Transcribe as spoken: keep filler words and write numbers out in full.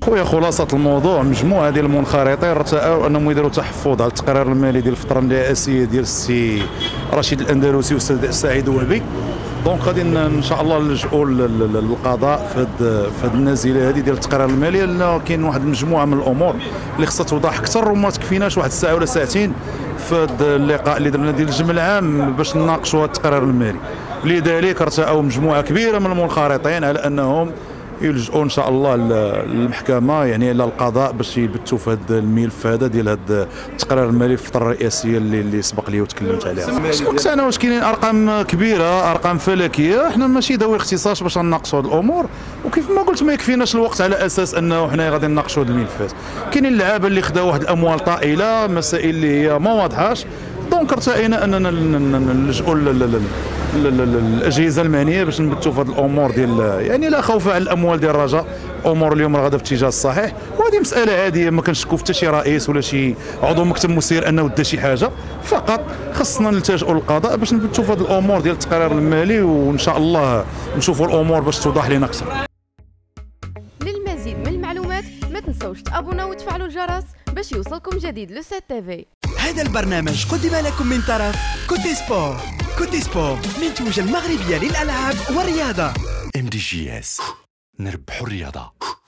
خويا خلاصة الموضوع مجموعة ديال المنخرطين ارتأوا انهم يديروا تحفظ على التقرير المالي ديال الفترة الرئاسية ديال السي رشيد الأندلسي والسيد سعيد وهبي. دونك غادي ان شاء الله نلجؤوا للقضاء في هذه في هذه النازله هذه ديال التقرير المالي، لان كاين واحد المجموعه من الامور اللي خصها توضح اكثر وما تكفيناش واحد الساعه ولا ساعتين في هذا اللقاء اللي درنا ديال الجمع العام باش نناقشوا هذا التقرير المالي. لذلك ارتأوا مجموعه كبيره من المنخرطين على انهم يلجؤوا ان شاء الله للمحكمه، يعني الى القضاء، باش يبتوا في هذا الملف هذا ديال هذا التقرير المالي في الفتره الرئاسيه اللي اللي سبق لي وتكلمت عليها. سمعت انا واش كاينين ارقام كبيره، ارقام فلكيه، احنا ماشي ذوي اختصاص باش نناقشوا هذه الامور، وكيف ما قلت ما يكفيناش الوقت على اساس انه حنا غادي نناقشوا هذه الملفات. كاينين اللعابه اللي خداو واحد الاموال طائله، مسائل اللي هي ما واضحاش. دونك ارتئينا اننا نلجؤوا الاجهزه المعنيه باش نبتوا في هذه الامور ديال، يعني لا خوف على الاموال ديال الرجاء، امور اليوم غادا في الاتجاه الصحيح، وهذه مساله عاديه ما كنشكوا في حتى شي رئيس ولا شي عضو مكتب مسير انه دا شي حاجه، فقط خصنا نلتجئوا للقضاء باش نبتوا في هذه الامور ديال التقرير المالي، وان شاء الله نشوفوا الامور باش توضح لنا اكثر. للمزيد من المعلومات ما تنسوش تابوناو وتفعلوا الجرس باش يوصلكم جديد لو سات تيفي. هذا البرنامج قدم لكم من طرف كوتي سبور. كوتي سبور منتوجة المغربية للألعاب والرياضة. ام دي جي اس، نربحوا الرياضة.